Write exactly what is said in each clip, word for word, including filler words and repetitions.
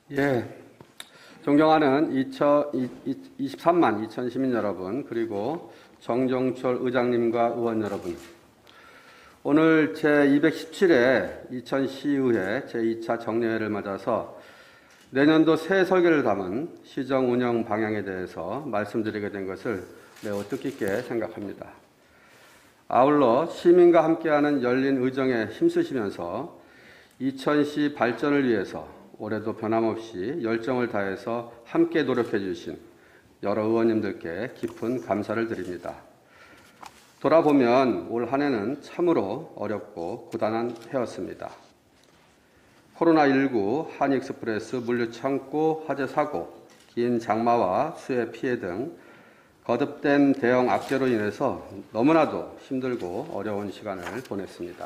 예, 존경하는 이천이십삼만 이천 시민 여러분, 그리고 정종철 의장님과 의원 여러분, 오늘 제이백십칠 회 이천시의회 제이 차 정례회를 맞아서 내년도 새 설계를 담은 시정 운영 방향에 대해서 말씀드리게 된 것을 매우 뜻깊게 생각합니다. 아울러 시민과 함께하는 열린 의정에 힘쓰시면서 이천시 발전을 위해서 올해도 변함없이 열정을 다해서 함께 노력해 주신 여러 의원님들께 깊은 감사를 드립니다. 돌아보면 올 한 해는 참으로 어렵고 고단한 해였습니다. 코로나십구, 한익스프레스, 물류창고, 화재 사고, 긴 장마와 수해 피해 등 거듭된 대형 악재로 인해서 너무나도 힘들고 어려운 시간을 보냈습니다.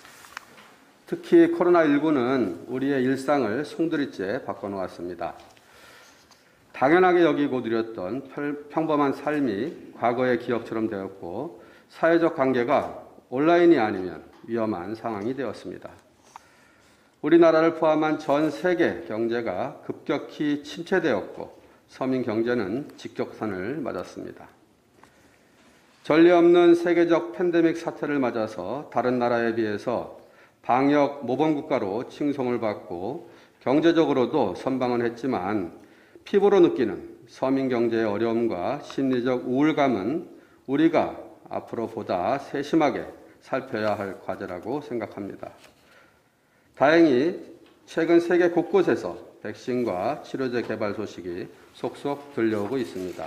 특히 코로나십구는 우리의 일상을 송두리째 바꿔놓았습니다. 당연하게 여기고 누렸던 평범한 삶이 과거의 기억처럼 되었고, 사회적 관계가 온라인이 아니면 위험한 상황이 되었습니다. 우리나라를 포함한 전 세계 경제가 급격히 침체되었고, 서민 경제는 직격탄을 맞았습니다. 전례 없는 세계적 팬데믹 사태를 맞아서 다른 나라에 비해서 방역 모범국가로 칭송을 받고 경제적으로도 선방은 했지만, 피부로 느끼는 서민 경제의 어려움과 심리적 우울감은 우리가 앞으로 보다 세심하게 살펴야 할 과제라고 생각합니다. 다행히 최근 세계 곳곳에서 백신과 치료제 개발 소식이 속속 들려오고 있습니다.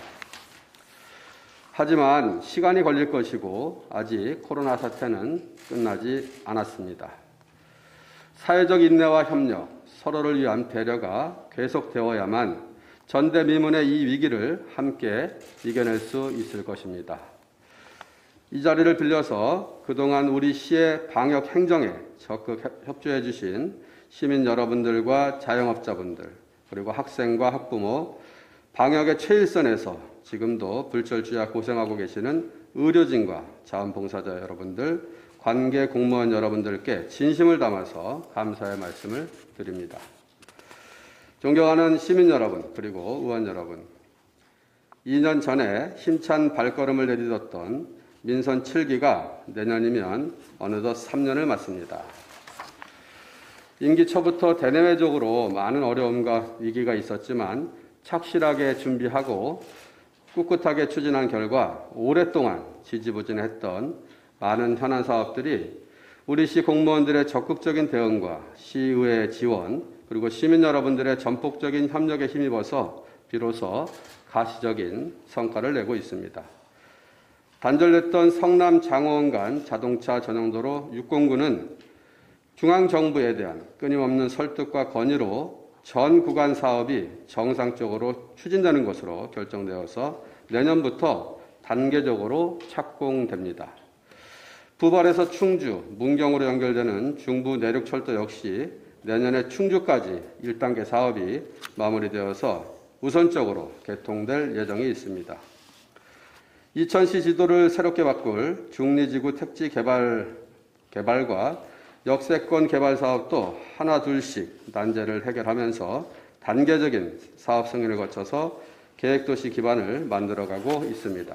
하지만 시간이 걸릴 것이고 아직 코로나 사태는 끝나지 않았습니다. 사회적 인내와 협력, 서로를 위한 배려가 계속되어야만 전대미문의 이 위기를 함께 이겨낼 수 있을 것입니다. 이 자리를 빌려서 그동안 우리 시의 방역 행정에 적극 협조해 주신 시민 여러분들과 자영업자분들, 그리고 학생과 학부모, 방역의 최일선에서 지금도 불철주야 고생하고 계시는 의료진과 자원봉사자 여러분들, 관계 공무원 여러분들께 진심을 담아서 감사의 말씀을 드립니다. 존경하는 시민 여러분, 그리고 의원 여러분, 이 년 전에 힘찬 발걸음을 내딛었던 민선 칠 기가 내년이면 어느덧 삼 년을 맞습니다. 임기 초부터 대내외적으로 많은 어려움과 위기가 있었지만 착실하게 준비하고 꿋꿋하게 추진한 결과 오랫동안 지지부진했던 많은 현안 사업들이 우리 시 공무원들의 적극적인 대응과 시의회의 지원, 그리고 시민 여러분들의 전폭적인 협력에 힘입어서 비로소 가시적인 성과를 내고 있습니다. 단절됐던 성남 장호원 간 자동차 전용도로 육십 구는 중앙정부에 대한 끊임없는 설득과 건의로 전 구간 사업이 정상적으로 추진되는 것으로 결정되어서 내년부터 단계적으로 착공됩니다. 부발에서 충주, 문경으로 연결되는 중부 내륙철도 역시 내년에 충주까지 일 단계 사업이 마무리되어서 우선적으로 개통될 예정이 있습니다. 이천시 지도를 새롭게 바꿀 중리지구 택지 개발, 개발과 역세권 개발 사업도 하나 둘씩 난제를 해결하면서 단계적인 사업 승인을 거쳐서 계획도시 기반을 만들어가고 있습니다.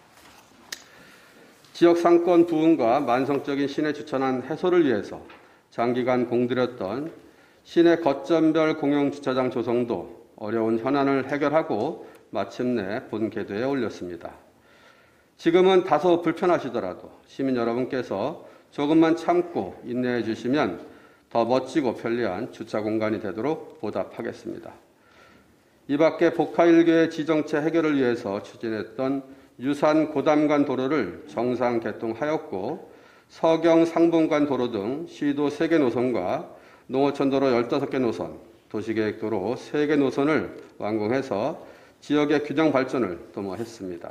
지역 상권 부흥과 만성적인 시내 주차난 해소를 위해서 장기간 공들였던 시내 거점별 공용주차장 조성도 어려운 현안을 해결하고 마침내 본 궤도에 올렸습니다. 지금은 다소 불편하시더라도 시민 여러분께서 조금만 참고 인내해 주시면 더 멋지고 편리한 주차 공간이 되도록 보답하겠습니다. 이 밖에 복화일교의 지정체 해결을 위해서 추진했던 유산 고담간 도로를 정상 개통하였고, 서경 상봉간 도로 등 시도 세 개 노선과 농어촌도로 열다섯 개 노선, 도시계획도로 세 개 노선을 완공해서 지역의 균형 발전을 도모했습니다.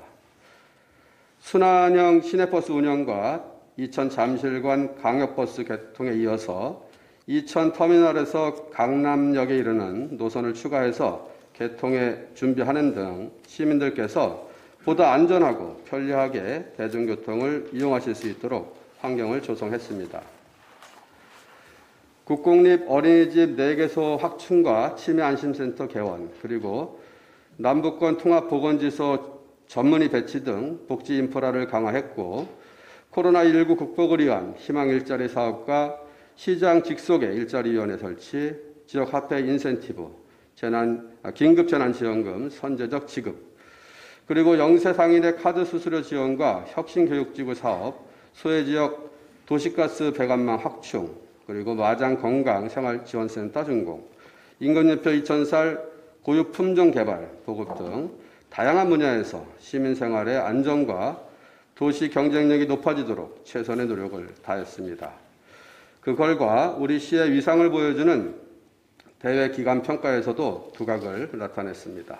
순환형 시내버스 운영과 이천 잠실관 강역버스 개통에 이어서 이천 터미널에서 강남역에 이르는 노선을 추가해서 개통에 준비하는 등 시민들께서 보다 안전하고 편리하게 대중교통을 이용하실 수 있도록 환경을 조성했습니다. 국공립 어린이집 네 개소 확충과 치매 안심센터 개원, 그리고 남북권 통합보건지소 전문의 배치 등 복지 인프라를 강화했고, 코로나십구 극복을 위한 희망 일자리 사업과 시장 직속의 일자리위원회 설치, 지역 화폐 인센티브, 재난, 긴급 재난지원금 선제적 지급, 그리고 영세 상인의 카드 수수료 지원과 혁신교육지구 사업, 소외지역 도시가스 배관망 확충, 그리고 마장 건강 생활지원센터 준공, 임금연표 이천 살 고유 품종 개발, 보급 등 다양한 분야에서 시민 생활의 안정과 도시 경쟁력이 높아지도록 최선의 노력을 다했습니다. 그 결과 우리 시의 위상을 보여주는 대외 기관 평가에서도 두각을 나타냈습니다.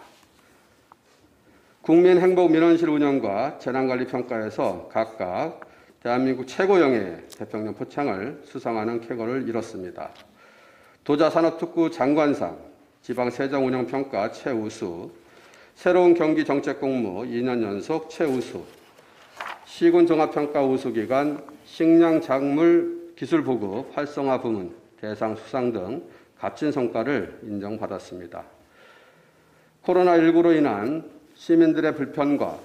국민행복민원실 운영과 재난관리 평가에서 각각 대한민국 최고영예의 대통령 표창을 수상하는 쾌거를 이뤘습니다. 도자산업특구 장관상, 지방세정운영평가 최우수, 새로운 경기 정책공모 이 년 연속 최우수, 시군종합평가 우수기관 식량작물 기술보급 활성화 부문 대상 수상 등 값진 성과를 인정받았습니다. 코로나십구로 인한 시민들의 불편과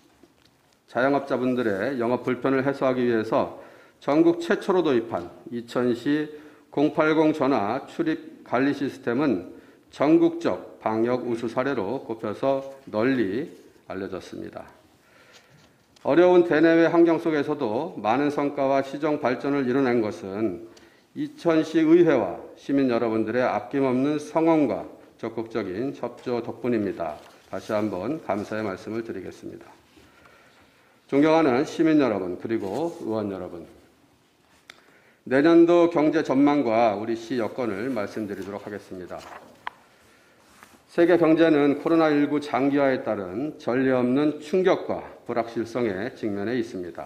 자영업자분들의 영업 불편을 해소하기 위해서 전국 최초로 도입한 이천시 공팔공 전화 출입 관리 시스템은 전국적 방역 우수 사례로 꼽혀서 널리 알려졌습니다. 어려운 대내외 환경 속에서도 많은 성과와 시정 발전을 이뤄낸 것은 이천시 의회와 시민 여러분들의 아낌없는 성원과 적극적인 협조 덕분입니다. 다시 한번 감사의 말씀을 드리겠습니다. 존경하는 시민 여러분, 그리고 의원 여러분, 내년도 경제 전망과 우리 시 여건을 말씀드리도록 하겠습니다. 세계 경제는 코로나십구 장기화에 따른 전례 없는 충격과 불확실성에 직면해 있습니다.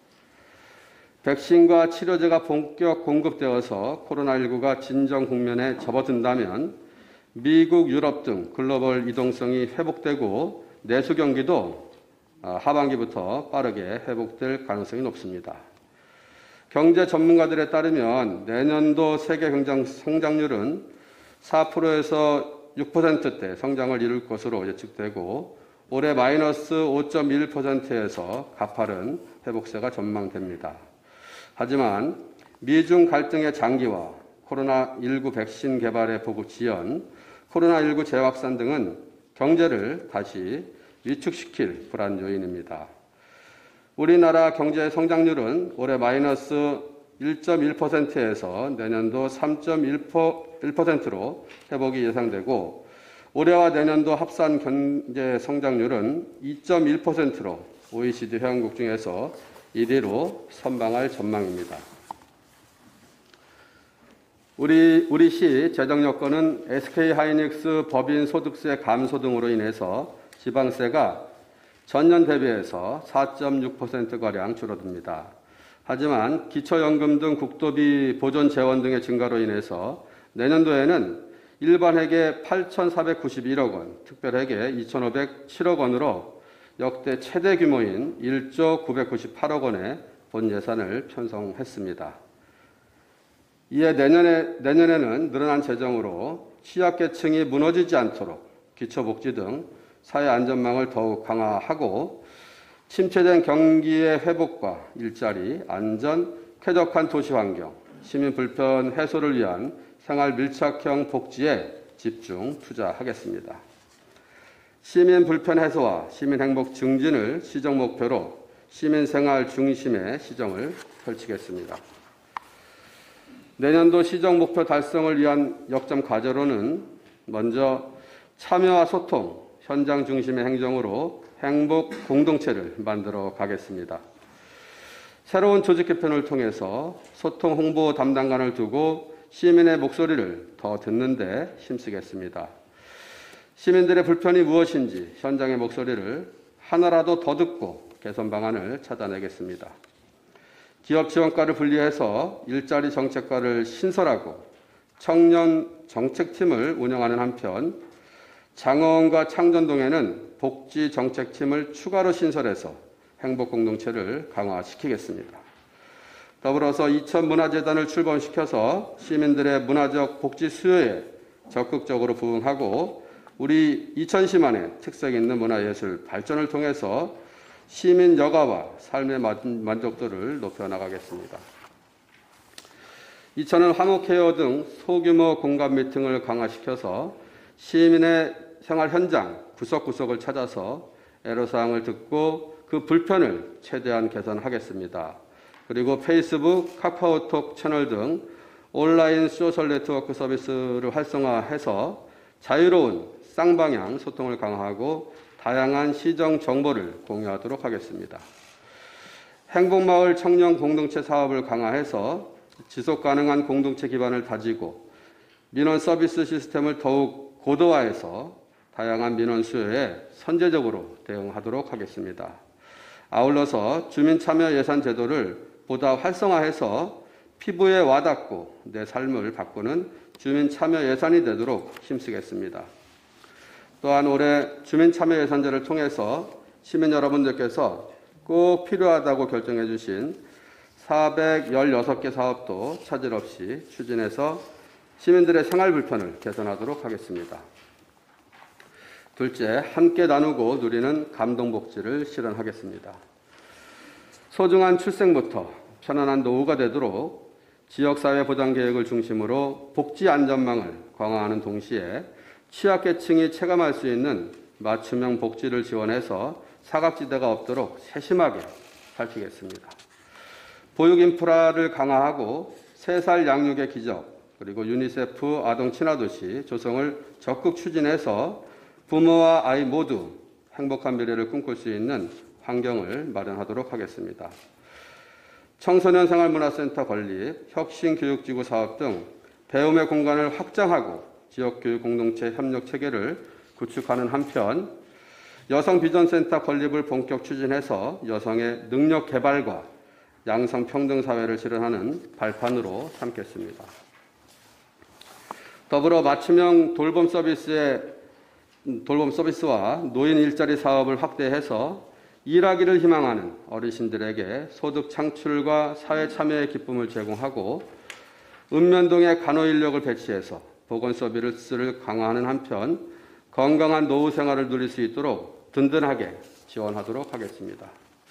백신과 치료제가 본격 공급되어서 코로나십구가 진정 국면에 접어든다면 미국, 유럽 등 글로벌 이동성이 회복되고 내수 경기도 하반기부터 빠르게 회복될 가능성이 높습니다. 경제 전문가들에 따르면 내년도 세계 경제 성장률은 사 퍼센트에서 육 퍼센트대 성장을 이룰 것으로 예측되고 올해 마이너스 오 점 일 퍼센트에서 가파른 회복세가 전망됩니다. 하지만 미중 갈등의 장기화, 코로나십구 백신 개발의 보급 지연, 코로나십구 재확산 등은 경제를 다시 위축시킬 불안 요인입니다. 우리나라 경제 성장률은 올해 마이너스 일 점 일 퍼센트에서 내년도 삼 점 일 퍼센트로 회복이 예상되고 올해와 내년도 합산 경제 성장률은 이 점 일 퍼센트로 오이시디 회원국 중에서 일 위로 선방할 전망입니다. 우리, 우리 시 재정 여건은 에스케이하이닉스 법인 소득세 감소 등으로 인해서 지방세가 전년 대비해서 사 점 육 퍼센트가량 줄어듭니다. 하지만 기초연금 등 국도비 보존 재원 등의 증가로 인해서 내년도에는 일반회계 팔천사백구십일억 원, 특별회계 이천오백칠억 원으로 역대 최대 규모인 일조 구백구십팔억 원의 본 예산을 편성했습니다. 이에 내년에, 내년에는 늘어난 재정으로 취약계층이 무너지지 않도록 기초복지 등 사회 안전망을 더욱 강화하고 침체된 경기의 회복과 일자리, 안전, 쾌적한 도시환경, 시민 불편 해소를 위한 생활 밀착형 복지에 집중 투자하겠습니다. 시민 불편 해소와 시민 행복 증진을 시정 목표로 시민 생활 중심의 시정을 펼치겠습니다. 내년도 시정 목표 달성을 위한 역점 과제로는 먼저 참여와 소통, 현장 중심의 행정으로 행복 공동체를 만들어 가겠습니다. 새로운 조직 개편을 통해서 소통 홍보 담당관을 두고 시민의 목소리를 더 듣는 데 힘쓰겠습니다. 시민들의 불편이 무엇인지 현장의 목소리를 하나라도 더 듣고 개선 방안을 찾아내겠습니다. 기업 지원과를 분리해서 일자리 정책과를 신설하고 청년 정책팀을 운영하는 한편 장어원과 창전동에는 복지 정책팀을 추가로 신설해서 행복 공동체를 강화시키겠습니다. 더불어서 이천문화재단을 출범시켜서 시민들의 문화적 복지 수요에 적극적으로 부응하고 우리 이천시만의 특색 있는 문화예술 발전을 통해서 시민 여가와 삶의 만족도를 높여나가겠습니다. 이천은 화목케어 등 소규모 공감 미팅을 강화시켜서 시민의 생활 현장 구석구석을 찾아서 애로사항을 듣고 그 불편을 최대한 개선하겠습니다. 그리고 페이스북, 카카오톡 채널 등 온라인 소셜 네트워크 서비스를 활성화해서 자유로운 쌍방향 소통을 강화하고 다양한 시정 정보를 공유하도록 하겠습니다. 행복마을 청년 공동체 사업을 강화해서 지속가능한 공동체 기반을 다지고 민원 서비스 시스템을 더욱 고도화해서 다양한 민원 수요에 선제적으로 대응하도록 하겠습니다. 아울러서 주민참여 예산 제도를 보다 활성화해서 피부에 와닿고 내 삶을 바꾸는 주민참여 예산이 되도록 힘쓰겠습니다. 또한 올해 주민참여예산제를 통해서 시민 여러분들께서 꼭 필요하다고 결정해 주신 사백십육 개 사업도 차질 없이 추진해서 시민들의 생활 불편을 개선하도록 하겠습니다. 둘째, 함께 나누고 누리는 감동복지를 실현하겠습니다. 소중한 출생부터 편안한 노후가 되도록 지역사회 보장계획을 중심으로 복지 안전망을 강화하는 동시에 취약계층이 체감할 수 있는 맞춤형 복지를 지원해서 사각지대가 없도록 세심하게 살피겠습니다. 보육 인프라를 강화하고 세 살 양육의 기적, 그리고 유니세프 아동 친화도시 조성을 적극 추진해서 부모와 아이 모두 행복한 미래를 꿈꿀 수 있는 환경을 마련하도록 하겠습니다. 청소년 생활문화센터 건립, 혁신교육지구 사업 등 배움의 공간을 확장하고 지역교육 공동체 협력 체계를 구축하는 한편 여성 비전센터 건립을 본격 추진해서 여성의 능력 개발과 양성 평등 사회를 실현하는 발판으로 삼겠습니다. 더불어 맞춤형 돌봄 서비스의 돌봄 서비스와 노인 일자리 사업을 확대해서 일하기를 희망하는 어르신들에게 소득 창출과 사회 참여의 기쁨을 제공하고 읍면동에 간호 인력을 배치해서 보건 서비스를 강화하는 한편 건강한 노후 생활을 누릴 수 있도록 든든하게 지원하도록 하겠습니다.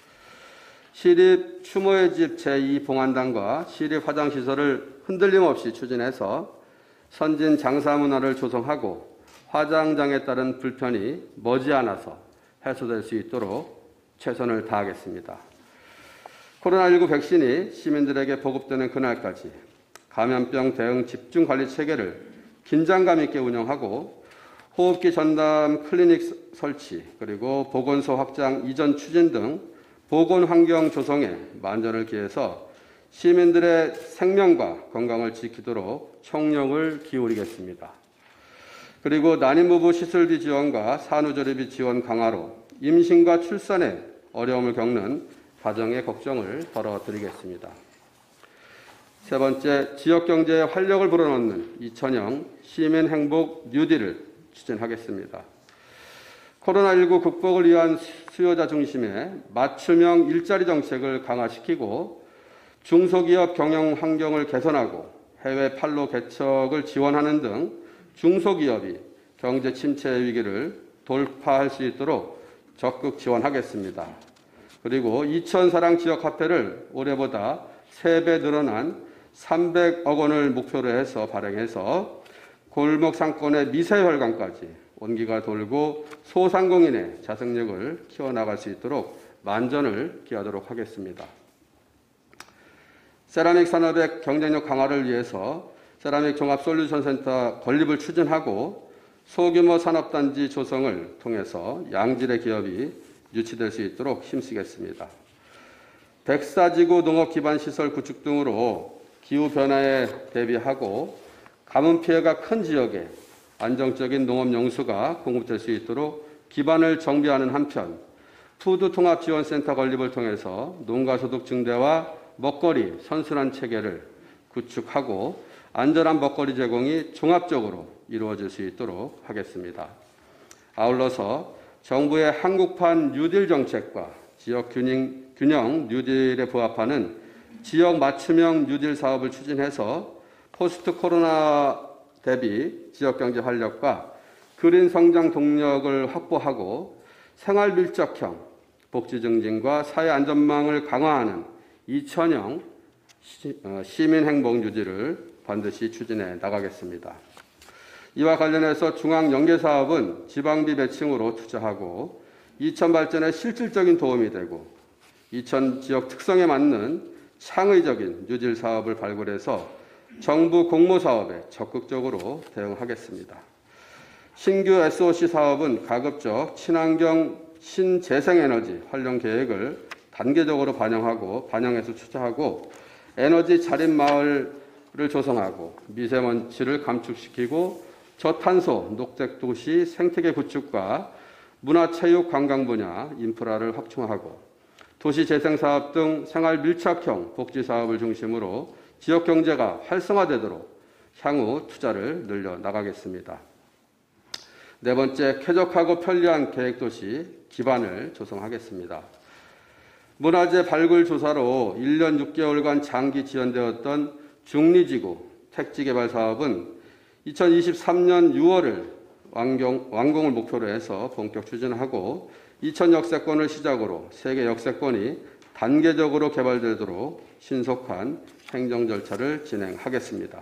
시립 추모의 집 제이 봉안단과 시립 화장시설을 흔들림 없이 추진해서 선진 장사 문화를 조성하고 화장장에 따른 불편이 머지않아서 해소될 수 있도록 최선을 다하겠습니다. 코로나십구 백신이 시민들에게 보급되는 그날까지 감염병 대응 집중관리 체계를 긴장감 있게 운영하고 호흡기 전담 클리닉 설치, 그리고 보건소 확장 이전 추진 등 보건 환경 조성에 만전을 기해서 시민들의 생명과 건강을 지키도록 총력을 기울이겠습니다. 그리고 난임부부 시설비 지원과 산후조리비 지원 강화로 임신과 출산에 어려움을 겪는 가정의 걱정을 덜어드리겠습니다. 세 번째, 지역경제에 활력을 불어넣는 이천형 시민행복 뉴딜을 추진하겠습니다. 코로나십구 극복을 위한 수요자 중심의 맞춤형 일자리 정책을 강화시키고 중소기업 경영 환경을 개선하고 해외 판로 개척을 지원하는 등 중소기업이 경제 침체 위기를 돌파할 수 있도록 적극 지원하겠습니다. 그리고 이천사랑 지역화폐를 올해보다 세 배 늘어난 삼백억 원을 목표로 해서 발행해서 골목 상권의 미세혈관까지 온기가 돌고 소상공인의 자생력을 키워나갈 수 있도록 만전을 기하도록 하겠습니다. 세라믹 산업의 경쟁력 강화를 위해서 세라믹 종합솔루션센터 건립을 추진하고 소규모 산업단지 조성을 통해서 양질의 기업이 유치될 수 있도록 힘쓰겠습니다. 백사지구 농업기반시설 구축 등으로 기후변화에 대비하고 가뭄 피해가 큰 지역에 안정적인 농업용수가 공급될 수 있도록 기반을 정비하는 한편 푸드통합지원센터 건립을 통해서 농가소득 증대와 먹거리 선순환 체계를 구축하고 안전한 먹거리 제공이 종합적으로 이루어질 수 있도록 하겠습니다. 아울러서 정부의 한국판 뉴딜 정책과 지역 균형, 균형 뉴딜에 부합하는 지역 맞춤형 뉴딜 사업을 추진해서 포스트 코로나 대비 지역경제 활력과 그린 성장 동력을 확보하고 생활 밀접형 복지 증진과 사회 안전망을 강화하는 이천형 시민 행복 유지를 반드시 추진해 나가겠습니다. 이와 관련해서 중앙 연계 사업은 지방비 매칭으로 투자하고 이천 발전에 실질적인 도움이 되고 이천 지역 특성에 맞는 창의적인 뉴딜 사업을 발굴해서 정부 공모 사업에 적극적으로 대응하겠습니다. 신규 에스오씨 사업은 가급적 친환경 신재생에너지 활용 계획을 단계적으로 반영하고 반영해서 투자하고 에너지 자립 마을을 조성하고 미세먼지를 감축시키고 저탄소 녹색 도시 생태계 구축과 문화체육 관광 분야 인프라를 확충하고 도시 재생 사업 등 생활 밀착형 복지 사업을 중심으로 지역 경제가 활성화되도록 향후 투자를 늘려 나가겠습니다. 네 번째, 쾌적하고 편리한 계획도시 기반을 조성하겠습니다. 문화재 발굴 조사로 일 년 육 개월간 장기 지연되었던 중리지구 택지개발 사업은 이천이십삼 년 유월을 완공, 완공을 목표로 해서 본격 추진하고 이천 역세권을 시작으로 세계 역세권이 단계적으로 개발되도록 신속한 행정 절차를 진행하겠습니다.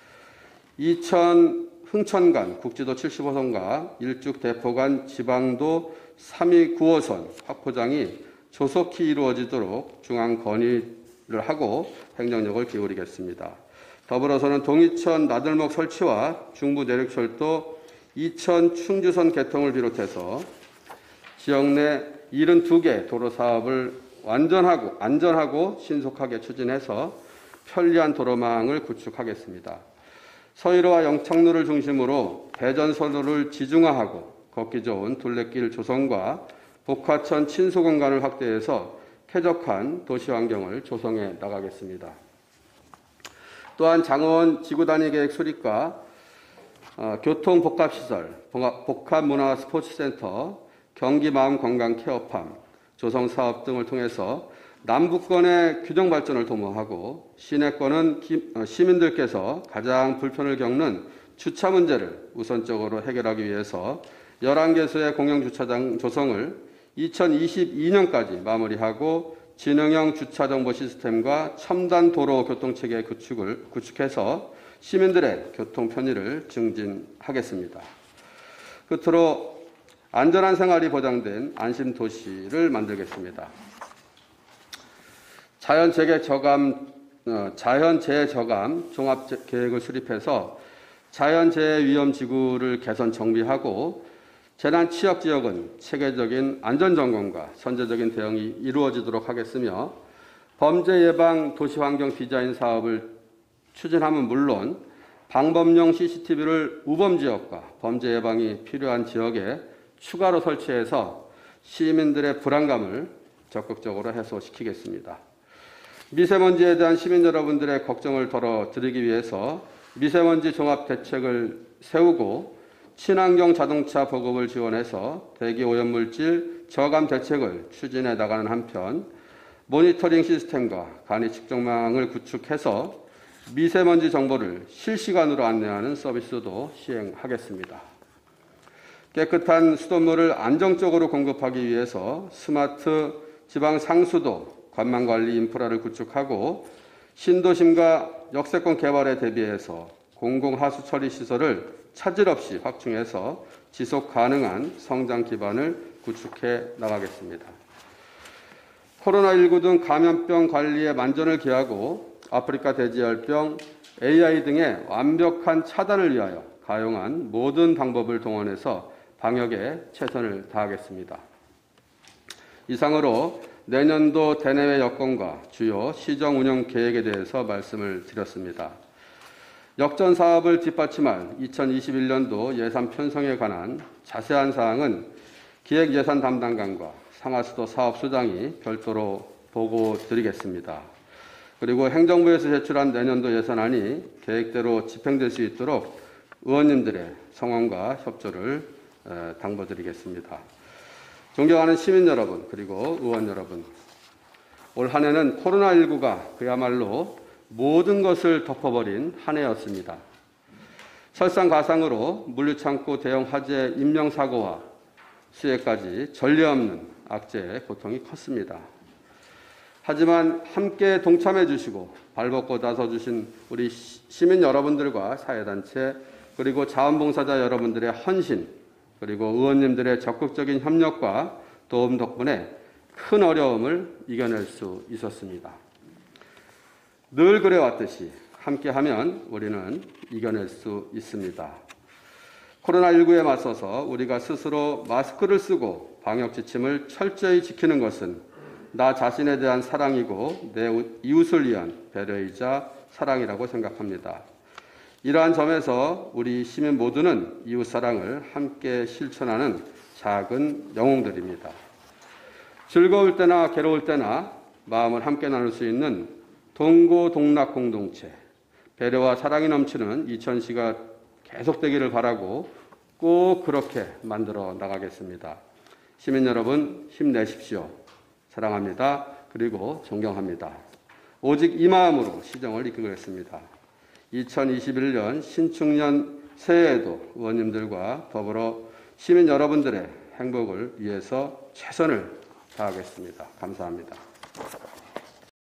이천 흥천간 국지도 칠십오 선과 일죽 대포간 지방도 삼 위 구 호선 확포장이 조속히 이루어지도록 중앙 건의를 하고 행정력을 기울이겠습니다. 더불어서는 동이천 나들목 설치와 중부 내륙철도 이천 충주선 개통을 비롯해서 지역 내 칠십이 개 도로 사업을 완전하고 안전하고 신속하게 추진해서 편리한 도로망을 구축하겠습니다. 서해로와 영창로를 중심으로 대전선로를 지중화하고 걷기 좋은 둘레길 조성과 복화천 친수 공간을 확대해서 쾌적한 도시 환경을 조성해 나가겠습니다. 또한 장원 지구단위 계획 수립과 어, 교통 복합시설, 복합문화 스포츠센터, 경기 마음 건강 케어팜, 조성 사업 등을 통해서 남부권의 균형 발전을 도모하고 시내권은 기, 어, 시민들께서 가장 불편을 겪는 주차 문제를 우선적으로 해결하기 위해서 열한 개소의 공영주차장 조성을 이천이십이 년까지 마무리하고 지능형 주차정보 시스템과 첨단 도로 교통체계 구축을 구축해서 시민들의 교통 편의를 증진하겠습니다. 끝으로 안전한 생활이 보장된 안심도시를 만들겠습니다. 자연재해 저감, 어, 자연재해 저감 종합계획을 수립해서 자연재해 위험 지구를 개선 정비하고 재난 취약 지역은 체계적인 안전점검과 선제적인 대응이 이루어지도록 하겠으며 범죄 예방 도시환경 디자인 사업을 추진하면 물론 방범용 씨씨티비를 우범 지역과 범죄 예방이 필요한 지역에 추가로 설치해서 시민들의 불안감을 적극적으로 해소시키겠습니다. 미세먼지에 대한 시민 여러분들의 걱정을 덜어드리기 위해서 미세먼지 종합 대책을 세우고 친환경 자동차 보급을 지원해서 대기 오염물질 저감 대책을 추진해 나가는 한편 모니터링 시스템과 간이 측정망을 구축해서 미세먼지 정보를 실시간으로 안내하는 서비스도 시행하겠습니다. 깨끗한 수돗물을 안정적으로 공급하기 위해서 스마트 지방 상수도 관망관리 인프라를 구축하고 신도심과 역세권 개발에 대비해서 공공하수 처리 시설을 차질 없이 확충해서 지속 가능한 성장 기반을 구축해 나가겠습니다. 코로나십구 등 감염병 관리에 만전을 기하고 아프리카 돼지열병, 에이아이 등의 완벽한 차단을 위하여 가용한 모든 방법을 동원해서 방역에 최선을 다하겠습니다. 이상으로 내년도 대내외 여건과 주요 시정 운영 계획에 대해서 말씀을 드렸습니다. 역전 사업을 뒷받침할 이천이십일 년도 예산 편성에 관한 자세한 사항은 기획예산 담당관과 상하수도 사업소장이 별도로 보고 드리겠습니다. 그리고 행정부에서 제출한 내년도 예산안이 계획대로 집행될 수 있도록 의원님들의 성원과 협조를 당부드리겠습니다. 존경하는 시민 여러분, 그리고 의원 여러분, 올 한 해는 코로나십구가 그야말로 모든 것을 덮어버린 한 해였습니다. 설상가상으로 물류창고 대형 화재 인명사고와 수해까지 전례 없는 악재의 고통이 컸습니다. 하지만 함께 동참해 주시고 발벗고 나서 주신 우리 시민 여러분들과 사회단체 그리고 자원봉사자 여러분들의 헌신 그리고 의원님들의 적극적인 협력과 도움 덕분에 큰 어려움을 이겨낼 수 있었습니다. 늘 그래왔듯이 함께하면 우리는 이겨낼 수 있습니다. 코로나십구에 맞서서 우리가 스스로 마스크를 쓰고 방역 지침을 철저히 지키는 것은 나 자신에 대한 사랑이고 내 이웃을 위한 배려이자 사랑이라고 생각합니다. 이러한 점에서 우리 시민 모두는 이웃 사랑을 함께 실천하는 작은 영웅들입니다. 즐거울 때나 괴로울 때나 마음을 함께 나눌 수 있는 동고동락 공동체, 배려와 사랑이 넘치는 이천시가 계속되기를 바라고 꼭 그렇게 만들어 나가겠습니다. 시민 여러분 힘내십시오. 사랑합니다. 그리고 존경합니다. 오직 이 마음으로 시정을 이끌겠습니다. 이천이십일 년 신축년 새해에도 의원님들과 더불어 시민 여러분들의 행복을 위해서 최선을 다하겠습니다. 감사합니다.